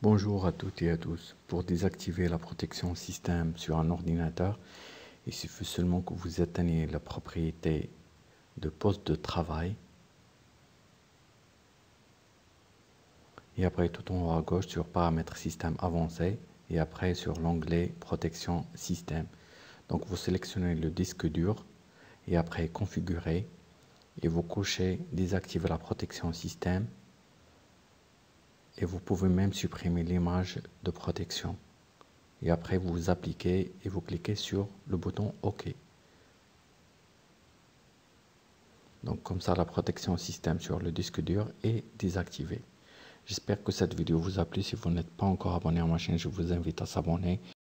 Bonjour à toutes et à tous. Pour désactiver la protection système sur un ordinateur, il suffit seulement que vous éteigniez la propriété de poste de travail et après tout en haut à gauche sur paramètres système avancé et après sur l'onglet protection système. Donc vous sélectionnez le disque dur et après configurer et vous cochez désactiver la protection système. Et vous pouvez même supprimer l'image de protection. Et après, vous appliquez et vous cliquez sur le bouton OK. Donc comme ça, la protection système sur le disque dur est désactivée. J'espère que cette vidéo vous a plu. Si vous n'êtes pas encore abonné à ma chaîne, je vous invite à s'abonner.